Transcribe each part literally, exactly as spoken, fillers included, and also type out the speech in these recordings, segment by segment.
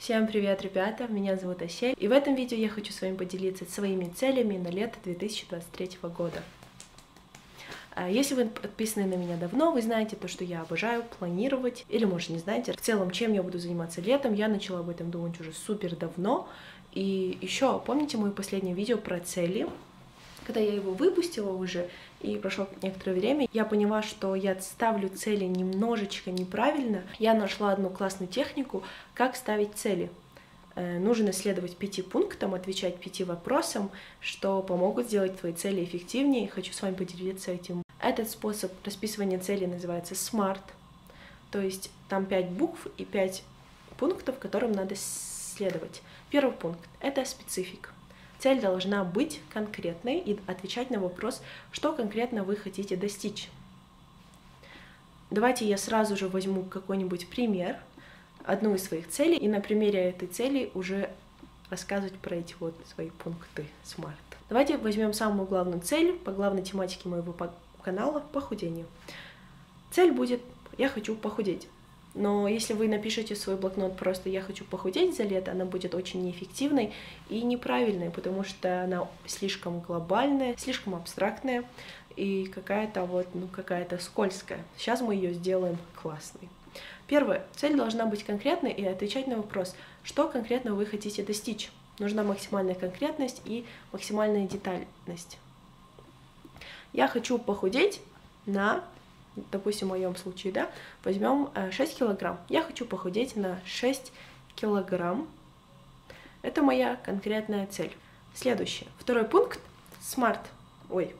Всем привет, ребята! Меня зовут Асель, и в этом видео я хочу с вами поделиться своими целями на лето две тысячи двадцать третьего года. Если вы подписаны на меня давно, вы знаете то, что я обожаю планировать, или, может, не знаете, в целом, чем я буду заниматься летом. Я начала об этом думать уже супер давно. И еще, помните мое последнее видео про цели? Когда я его выпустила уже, и прошло некоторое время, я поняла, что я ставлю цели немножечко неправильно. Я нашла одну классную технику, как ставить цели. Э, нужно следовать пяти пунктам, отвечать пяти вопросам, что помогут сделать твои цели эффективнее. Хочу с вами поделиться этим. Этот способ расписывания целей называется смарт. То есть там пять букв и пять пунктов, которым надо следовать. Первый пункт — это специфик. Цель должна быть конкретной и отвечать на вопрос, что конкретно вы хотите достичь. Давайте я сразу же возьму какой-нибудь пример, одну из своих целей, и на примере этой цели уже рассказывать про эти вот свои пункты смарт. Давайте возьмем самую главную цель по главной тематике моего канала — похудение. Цель будет «я хочу похудеть». Но если вы напишете в свой блокнот просто «я хочу похудеть за лето», она будет очень неэффективной и неправильной, потому что она слишком глобальная, слишком абстрактная и какая-то вот, ну, какая-то скользкая. Сейчас мы ее сделаем классной. Первое. Цель должна быть конкретной и отвечать на вопрос, что конкретно вы хотите достичь. Нужна максимальная конкретность и максимальная детальность. Я хочу похудеть на... Допустим, в моем случае, да, возьмем шесть килограмм. Я хочу похудеть на шесть килограмм. Это моя конкретная цель. Следующее. Второй пункт — смарт. Ой.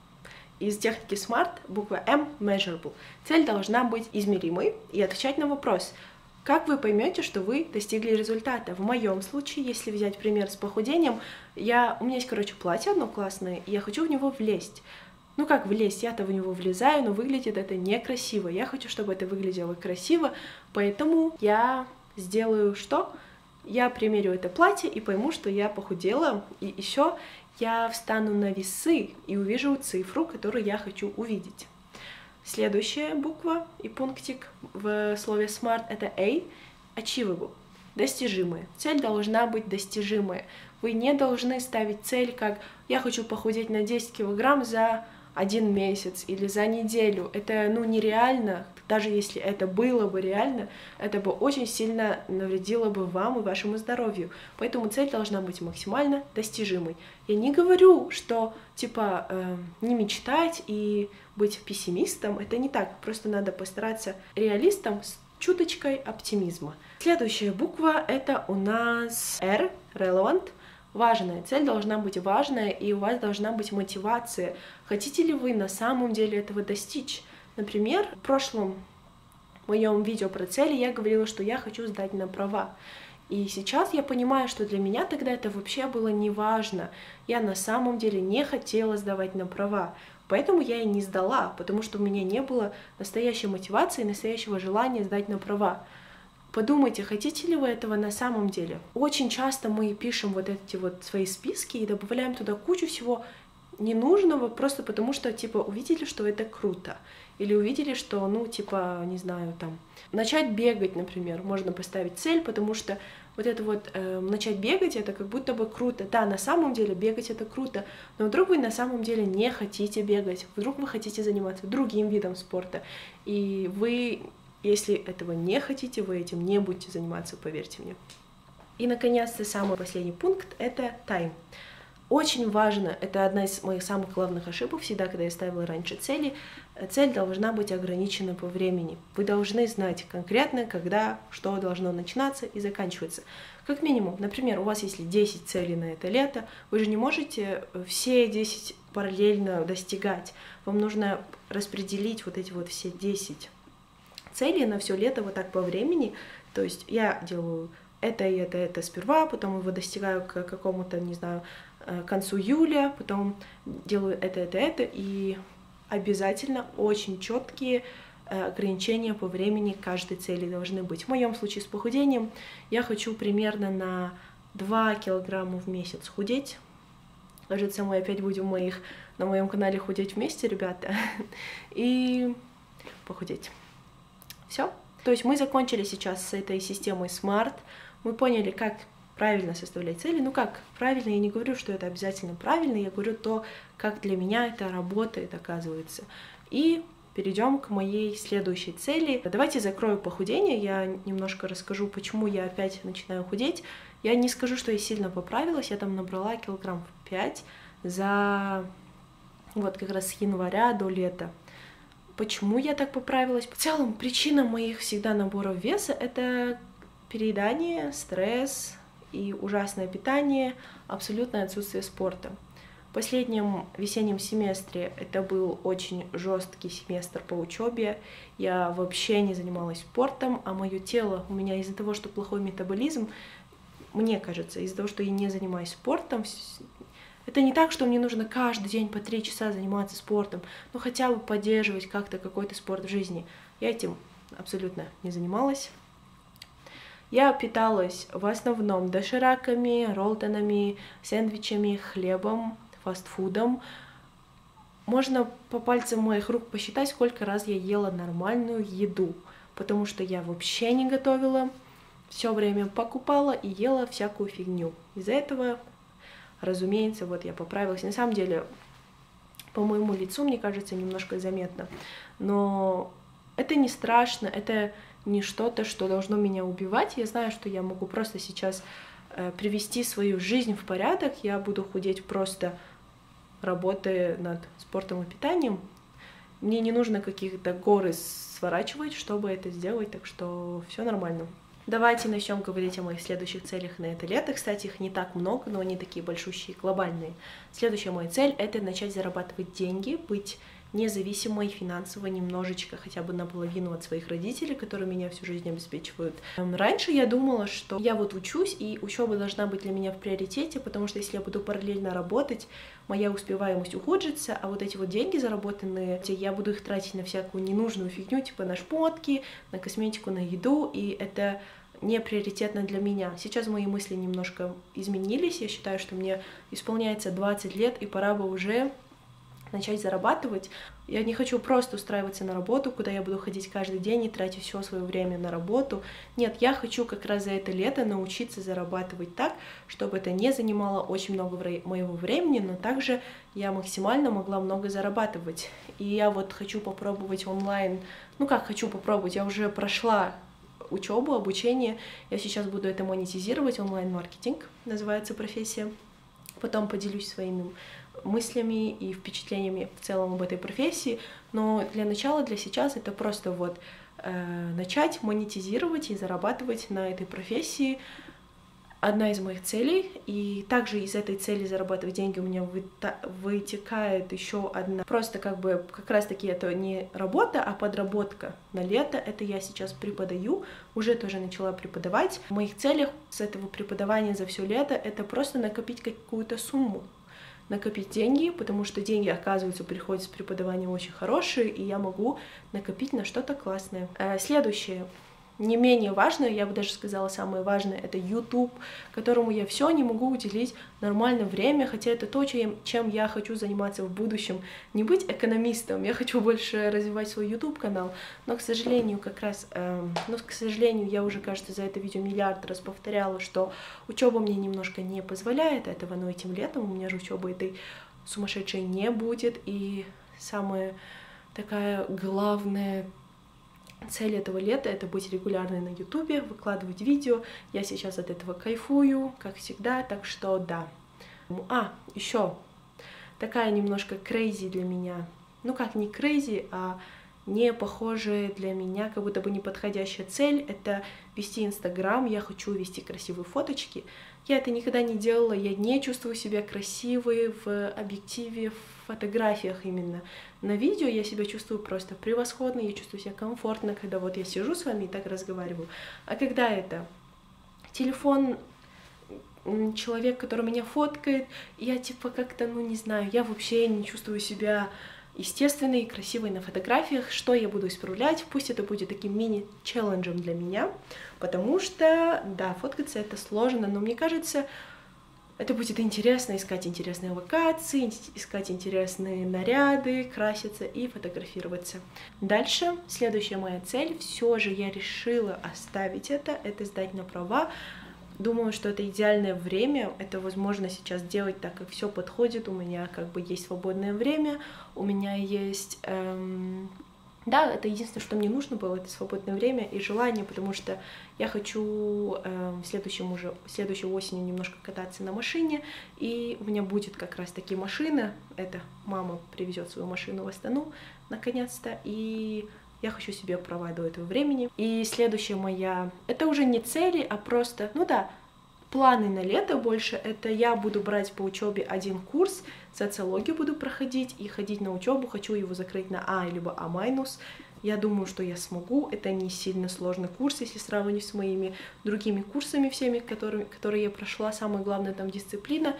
Из техники смарт буква M — measurable. Цель должна быть измеримой и отвечать на вопрос, как вы поймете, что вы достигли результата. В моем случае, если взять пример с похудением, я, у меня есть, короче, платье одно классное, и я хочу в него влезть. Ну как влезть? Я-то в него влезаю, но выглядит это некрасиво. Я хочу, чтобы это выглядело красиво, поэтому я сделаю что? Я примерю это платье и пойму, что я похудела, и еще я встану на весы и увижу цифру, которую я хочу увидеть. Следующая буква и пунктик в слове smart — это A — achievable. Достижимая. Цель должна быть достижимая. Вы не должны ставить цель как «я хочу похудеть на десять килограмм за один месяц или за неделю». Это, ну, нереально. Даже если это было бы реально, это бы очень сильно навредило бы вам и вашему здоровью. Поэтому цель должна быть максимально достижимой. Я не говорю, что, типа, э, не мечтать и быть пессимистом. Это не так. Просто надо постараться реалистом с чуточкой оптимизма. Следующая буква — это у нас R — relevant. Важная. Цель должна быть важная, и у вас должна быть мотивация. Хотите ли вы на самом деле этого достичь? Например, в прошлом моем видео про цели я говорила, что я хочу сдать на права. И сейчас я понимаю, что для меня тогда это вообще было не важно. Я на самом деле не хотела сдавать на права. Поэтому я и не сдала, потому что у меня не было настоящей мотивации, настоящего желания сдать на права. Подумайте, хотите ли вы этого на самом деле? Очень часто мы пишем вот эти вот свои списки и добавляем туда кучу всего ненужного, просто потому что, типа, увидели, что это круто. Или увидели, что, ну, типа, не знаю, там, начать бегать, например, можно поставить цель, потому что вот это вот э, начать бегать, это как будто бы круто. Да, на самом деле бегать это круто, но вдруг вы на самом деле не хотите бегать, вдруг вы хотите заниматься другим видом спорта, и вы... Если этого не хотите, вы этим не будете заниматься, поверьте мне. И, наконец-то, самый последний пункт — это time. Очень важно, это одна из моих самых главных ошибок всегда, когда я ставила раньше цели. Цель должна быть ограничена по времени. Вы должны знать конкретно, когда что должно начинаться и заканчиваться. Как минимум, например, у вас если десять целей на это лето, вы же не можете все десять параллельно достигать. Вам нужно распределить вот эти вот все десять цели на все лето вот так по времени. То есть я делаю это и это, это сперва, потом его достигаю к какому-то, не знаю, концу июля, потом делаю это, это, это, и обязательно очень четкие ограничения по времени каждой цели должны быть. В моем случае с похудением я хочу примерно на два килограмма в месяц худеть. Кажется, мы опять будем моих, на моем канале худеть вместе, ребята, и похудеть. Все. То есть мы закончили сейчас с этой системой смарт, мы поняли, как правильно составлять цели. Ну как правильно, я не говорю, что это обязательно правильно, я говорю то, как для меня это работает, оказывается. И перейдем к моей следующей цели. Давайте закрою похудение, я немножко расскажу, почему я опять начинаю худеть. Я не скажу, что я сильно поправилась, я там набрала килограмм пять за вот как раз с января до лета. Почему я так поправилась? В целом, причина моих всегда наборов веса — это переедание, стресс и ужасное питание, абсолютное отсутствие спорта. В последнем весеннем семестре это был очень жесткий семестр по учебе. Я вообще не занималась спортом, а мое тело у меня из-за того, что плохой метаболизм, мне кажется, из-за того, что я не занимаюсь спортом, это не так, что мне нужно каждый день по три часа заниматься спортом, но хотя бы поддерживать как-то какой-то спорт в жизни. Я этим абсолютно не занималась. Я питалась в основном дошираками, роллтонами, сэндвичами, хлебом, фастфудом. Можно по пальцам моих рук посчитать, сколько раз я ела нормальную еду, потому что я вообще не готовила, все время покупала и ела всякую фигню. Из-за этого, разумеется, вот я поправилась. На самом деле, по моему лицу, мне кажется, немножко заметно, но это не страшно, это не что-то, что должно меня убивать. Я знаю, что я могу просто сейчас э, привести свою жизнь в порядок. Я буду худеть просто работая над спортом и питанием. Мне не нужно каких-то горы сворачивать, чтобы это сделать, так что все нормально. Давайте начнем говорить о моих следующих целях на это лето. Кстати, их не так много, но они такие большущие, глобальные. Следующая моя цель — это начать зарабатывать деньги, быть независимой финансово немножечко, хотя бы наполовину от своих родителей, которые меня всю жизнь обеспечивают. Раньше я думала, что я вот учусь, и учеба должна быть для меня в приоритете, потому что если я буду параллельно работать, моя успеваемость ухудшится, а вот эти вот деньги заработанные, я буду их тратить на всякую ненужную фигню, типа на шмотки, на косметику, на еду, и это не приоритетно для меня. Сейчас мои мысли немножко изменились, я считаю, что мне исполняется двадцать лет, и пора бы уже начать зарабатывать. Я не хочу просто устраиваться на работу, куда я буду ходить каждый день и тратить все свое время на работу. Нет, я хочу как раз за это лето научиться зарабатывать так, чтобы это не занимало очень много моего времени, но также я максимально могла много зарабатывать. И я вот хочу попробовать онлайн, ну как хочу попробовать, я уже прошла учебу, обучение, я сейчас буду это монетизировать, онлайн-маркетинг называется профессия. Потом поделюсь своими мыслями и впечатлениями в целом об этой профессии, но для начала, для сейчас это просто вот э, начать монетизировать и зарабатывать на этой профессии. Одна из моих целей, и также из этой цели зарабатывать деньги у меня вытекает еще одна. Просто как бы как раз таки это не работа, а подработка на лето. Это я сейчас преподаю, уже тоже начала преподавать. В моих целях с этого преподавания за все лето это просто накопить какую-то сумму. Накопить деньги, потому что деньги, оказывается, приходят с преподаванием очень хорошие, и я могу накопить на что-то классное. Следующее. Не менее важное, я бы даже сказала, самое важное, это YouTube, которому я все не могу уделить нормальное время, хотя это то, чем, чем я хочу заниматься в будущем. Не быть экономистом, я хочу больше развивать свой YouTube-канал, но, к сожалению, как раз, э, ну, к сожалению, я уже, кажется, за это видео миллиард раз повторяла, что учеба мне немножко не позволяет этого, но этим летом у меня же учебы этой сумасшедшей не будет, и самая такая главная цель этого лета — это быть регулярной на ютубе, выкладывать видео. Я сейчас от этого кайфую, как всегда, так что да. А, еще такая немножко крейзи для меня. Ну как, не крейзи, а не похожая для меня, как будто бы неподходящая цель — это вести Инстаграм. Я хочу вести красивые фоточки. Я это никогда не делала, я не чувствую себя красивой в объективе, в фотографиях именно. На видео я себя чувствую просто превосходно, я чувствую себя комфортно, когда вот я сижу с вами и так разговариваю. А когда это телефон, человек, который меня фоткает, я типа как-то, ну не знаю, я вообще не чувствую себя естественной и красивой на фотографиях. Что я буду исправлять? Пусть это будет таким мини-челленджем для меня, потому что, да, фоткаться это сложно, но мне кажется, Это будет интересно, искать интересные локации, искать интересные наряды, краситься и фотографироваться. Дальше, следующая моя цель, все же я решила оставить это, это сдать на права. Думаю, что это идеальное время, это возможно сейчас делать, так как все подходит, у меня как бы есть свободное время, у меня есть... Эм... Да, это единственное, что мне нужно было, это свободное время и желание, потому что я хочу э, в следующем уже, следующей осенью немножко кататься на машине, и у меня будет как раз таки машина, это мама привезет свою машину в Астану, наконец-то, и я хочу себе права до этого времени. И следующая моя, это уже не цели, а просто, ну да, планы на лето больше, это я буду брать по учебе один курс, социологию буду проходить и ходить на учебу, хочу его закрыть на А либо А минус. Я думаю, что я смогу, это не сильно сложный курс, если сравнивать с моими другими курсами всеми, которые, которые я прошла, самое главное там дисциплина.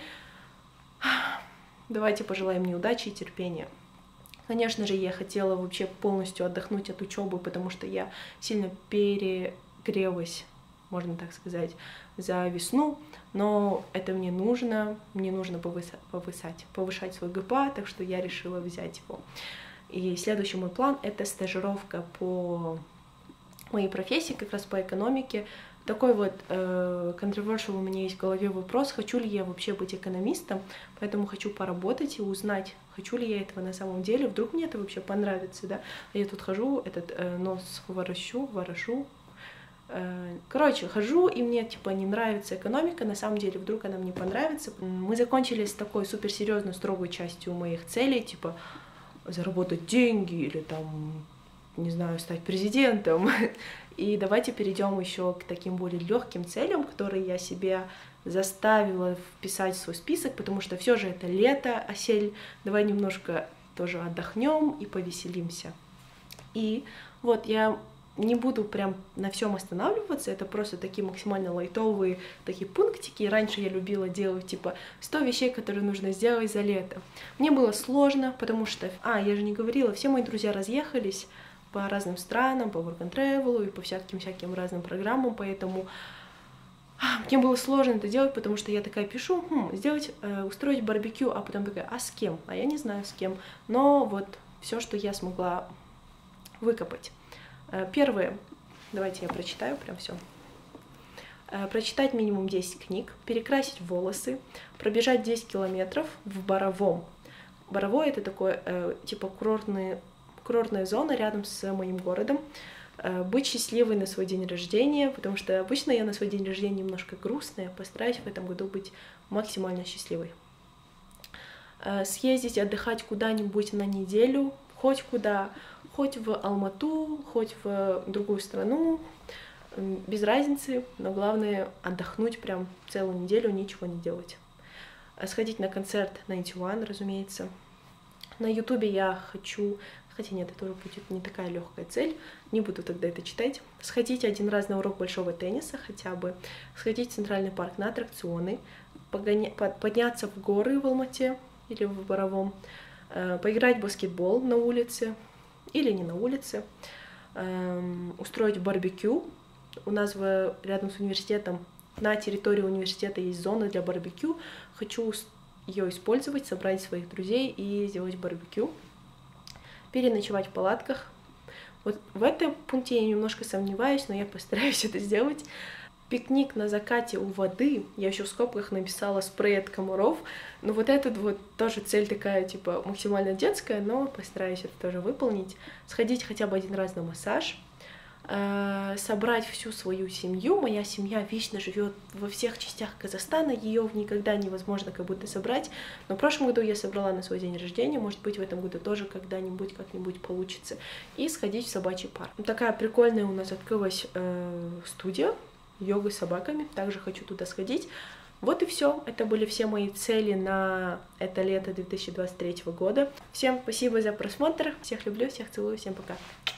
Давайте пожелаем мне удачи и терпения. Конечно же, я хотела вообще полностью отдохнуть от учебы, потому что я сильно перегрелась, можно так сказать, за весну, но это мне нужно, мне нужно повысать, повысать, повышать свой ГПА, так что я решила взять его. И следующий мой план — это стажировка по моей профессии, как раз по экономике. Такой вот э, controversial у меня есть в голове вопрос, хочу ли я вообще быть экономистом, поэтому хочу поработать и узнать, хочу ли я этого на самом деле, вдруг мне это вообще понравится, да. Я тут хожу, этот э, нос ворошу, ворошу, Короче, хожу, и мне, типа, не нравится экономика, на самом деле, вдруг она мне понравится. Мы закончили с такой суперсерьезной, строгой частью моих целей, типа, заработать деньги или, там, не знаю, стать президентом. И давайте перейдем еще к таким более легким целям, которые я себе заставила вписать в свой список, потому что все же это лето, осель, давай немножко тоже отдохнем и повеселимся. И вот я... не буду прям на всем останавливаться, это просто такие максимально лайтовые такие пунктики. Раньше я любила делать типа сто вещей, которые нужно сделать за лето. Мне было сложно, потому что, а, я же не говорила, все мои друзья разъехались по разным странам, по work and travel и по всяким-всяким разным программам, поэтому мне было сложно это делать, потому что я такая пишу, хм, сделать, э, устроить барбекю, а потом такая, а с кем? А я не знаю с кем. Но вот все, что я смогла выкопать. Первое, давайте я прочитаю прям все. Прочитать минимум десять книг, перекрасить волосы, пробежать десять километров в Боровом. Боровое — это такое, типа, курортная, курортная зона рядом с моим городом. Быть счастливой на свой день рождения, потому что обычно я на свой день рождения немножко грустная, постараюсь в этом году быть максимально счастливой. Съездить отдыхать куда-нибудь на неделю, хоть куда, хоть в Алмату, хоть в другую страну, без разницы, но главное отдохнуть прям целую неделю, ничего не делать. Сходить на концерт Ninety One, разумеется. На ютубе я хочу, хотя нет, это уже будет не такая легкая цель, не буду тогда это читать. Сходить один раз на урок большого тенниса хотя бы, сходить в Центральный парк на аттракционы, погоня... подняться в горы в Алмате или в Боровом, поиграть в баскетбол на улице или не на улице, устроить барбекю. У нас в, рядом с университетом, на территории университета есть зона для барбекю. Хочу ее использовать, собрать своих друзей и сделать барбекю. Переночевать в палатках. Вот в этом пункте я немножко сомневаюсь, но я постараюсь это сделать. Пикник на закате у воды. Я еще в скобках написала спрей от комаров. Но вот эта вот тоже цель такая, типа, максимально детская, но постараюсь это тоже выполнить. Сходить хотя бы один раз на массаж. Э, собрать всю свою семью. Моя семья вечно живет во всех частях Казахстана. Ее никогда невозможно как будто собрать. Но в прошлом году я собрала на свой день рождения. Может быть, в этом году тоже когда-нибудь как-нибудь получится. И сходить в собачий парк. Такая прикольная у нас открылась э, студия. Йога с собаками, также хочу туда сходить. Вот и все. Это были все мои цели на это лето две тысячи двадцать третьего года. Всем спасибо за просмотр. Всех люблю, всех целую, всем пока.